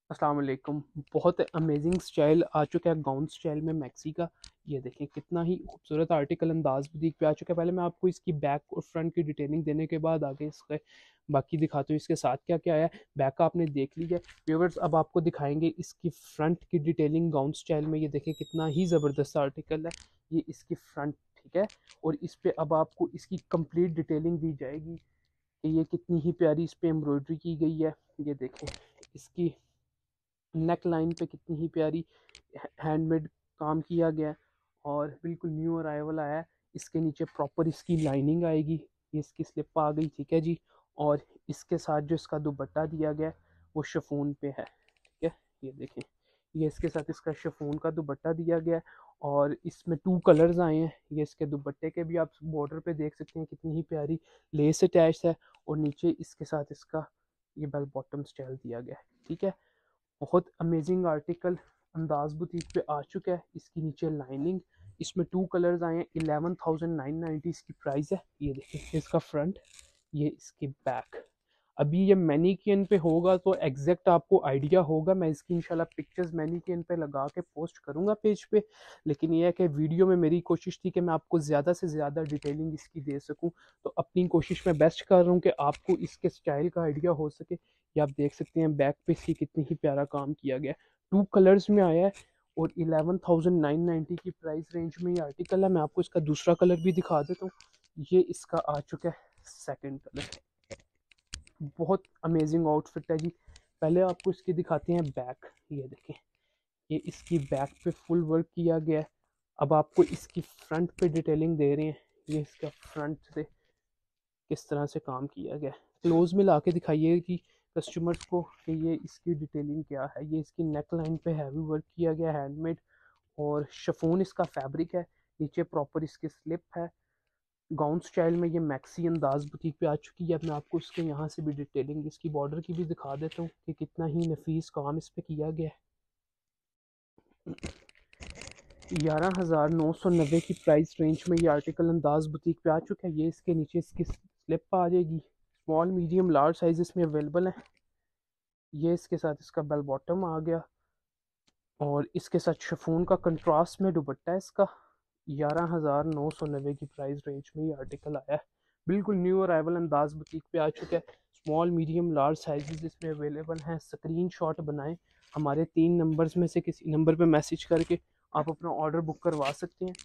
अस्सलाम वालेकुम। बहुत अमेजिंग स्टाइल आ चुका है गाउन स्टाइल में मैक्सी का। ये देखें कितना ही खूबसूरत आर्टिकल अंदाज बुटीक पे आ चुका है। पहले मैं आपको इसकी बैक और फ्रंट की डिटेलिंग देने के बाद आगे इसके बाकी दिखाते हूँ इसके साथ क्या क्या है। बैक का आपने देख लिया व्यूअर्स, अब आपको दिखाएंगे इसकी फ्रंट की डिटेलिंग गाउन स्टाइल में। ये देखें कितना ही ज़बरदस्त आर्टिकल है। ये इसकी फ्रंट, ठीक है। और इस पे अब आपको इसकी कंप्लीट डिटेलिंग दी जाएगी कि ये कितनी ही प्यारी इस पे एम्ब्रॉयडरी की गई है। ये देखें इसकी नेक लाइन पे कितनी ही प्यारी हैंडमेड काम किया गया है और बिल्कुल न्यू अराइवल आया है। इसके नीचे प्रॉपर इसकी लाइनिंग आएगी। ये इसकी स्लिप आ गई, ठीक है जी। और इसके साथ जो इसका दुपट्टा दिया गया है वो शिफॉन पे है, ठीक है। ये देखें, ये इसके साथ इसका शिफॉन का दुपट्टा दिया गया है और इसमें 2 कलर्स आए हैं। ये इसके दुपट्टे के भी आप बॉर्डर पे देख सकते हैं कितनी ही प्यारी लेस अटैच है। और नीचे इसके साथ इसका ये बेल बॉटम स्टाइल दिया गया है, ठीक है। बहुत अमेजिंग आर्टिकल अंदाज बुटीक पे आ चुका है। इसकी नीचे लाइनिंग, इसमें 2 कलर्स आए हैं। 11,990 इसकी प्राइस है। ये देखिए इसका फ्रंट, ये इसकी बैक। अभी ये मैनीक्विन पे होगा तो एग्जैक्ट आपको आइडिया होगा। मैं इसकी इंशाल्लाह पिक्चर्स मैनीक्विन पे लगा के पोस्ट करूंगा पेज पे। लेकिन ये है कि वीडियो में मेरी कोशिश थी कि मैं आपको ज़्यादा से ज़्यादा डिटेलिंग इसकी दे सकूं, तो अपनी कोशिश मैं बेस्ट कर रहा हूँ कि आपको इसके स्टाइल का आइडिया हो सके। ये आप देख सकते हैं बैक पे इसकी कितनी ही प्यारा काम किया गया है। 2 कलर्स में आया है और 11,990 की प्राइस रेंज में ये आर्टिकल है। मैं आपको इसका दूसरा कलर भी दिखा देता हूँ। ये इसका आ चुका है सेकंड कलर। बहुत अमेजिंग आउटफिट है जी। पहले आपको इसकी दिखाते हैं बैक। ये देखें, ये इसकी बैक पे फुल वर्क किया गया है। अब आपको इसकी फ्रंट पे डिटेलिंग दे रहे हैं। ये इसका फ्रंट से किस तरह से काम किया गया है। क्लोज में ला के दिखाइए कि कस्टमर्स को कि ये इसकी डिटेलिंग क्या है। ये इसकी नेक लाइन पे हैवी वर्क किया गया हैंडमेड और शिफॉन इसका फैब्रिक है। नीचे प्रॉपर इसकी स्लिप है। गाउन स्टाइल में ये मैक्सी अंदाज बुटीक पे आ चुकी है। अब मैं आपको इसके यहाँ से भी डिटेलिंग इसकी बॉर्डर की भी दिखा देता हूँ कि कितना ही नफीस काम इस पे किया गया है। 11,990 की प्राइस रेंज में ये आर्टिकल अंदाज बुटीक पे आ चुका है। ये इसके नीचे इसकी स्लिप आ जाएगी। स्मॉल मीडियम लार्ज साइज इसमें अवेलेबल है। ये इसके साथ इसका बेल बॉटम आ गया और इसके साथ शिफॉन का कंट्रास्ट में दुपट्टा है इसका। 11,990 की प्राइस रेंज में ये आर्टिकल आया है। बिल्कुल न्यू अराइवल अंदाज बुटीक पे आ चुका है। स्मॉल मीडियम लार्ज साइजेस इसमें अवेलेबल हैं। स्क्रीन शॉट बनाएं, हमारे 3 नंबर्स में से किसी नंबर पे मैसेज करके आप अपना ऑर्डर बुक करवा सकते हैं।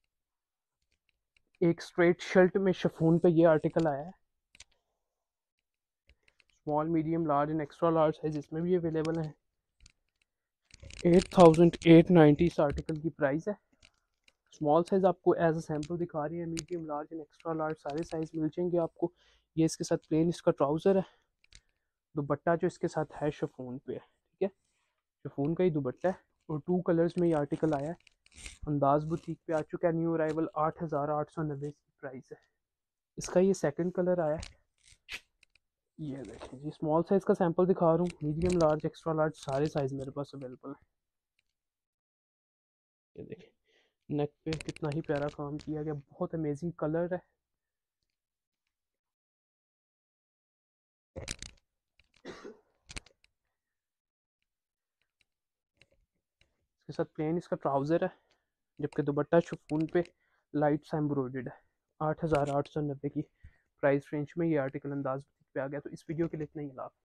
एक स्ट्रेट शर्ट में शिफॉन पे ये आर्टिकल आया है। Small medium large and extra large size इसमें भी अवेलेबल है। 8,890 इस आर्टिकल की प्राइस है। स्मॉल साइज आपको एज अ सैम्पल दिखा रही है। Medium large and extra large सारे साइज मिल जाएंगे आपको। ये इसके साथ प्लेन इसका ट्राउजर है। दुपट्टा जो इसके साथ है शिफॉन पे है, ठीक है। शिफॉन का ही दुपट्टा है और 2 कलर्स में ये आर्टिकल आया है। अंदाज बुटीक पे आ चुका है न्यू अराइवल। 8,890 की प्राइस है। इसका ये सेकंड कलर आया है। ये देखें जी, स्मॉल साइज का सैंपल दिखा रहा हूँ। मीडियम लार्ज एक्स्ट्रा लार्ज सारे साइज मेरे पास अवेलेबल है। ये देखें नेक पे कितना ही प्यारा काम किया गया। बहुत अमेजिंग कलर है। इसके साथ प्लेन इसका ट्राउजर है जबकि दुपट्टा शिफॉन पे लाइट सा एम्ब्रॉयडर्ड है। 8,890 की प्राइस रेंज में ये आर्टिकल अंदाज पे आ गया। तो इस वीडियो के लिए इतना ही। लाभ।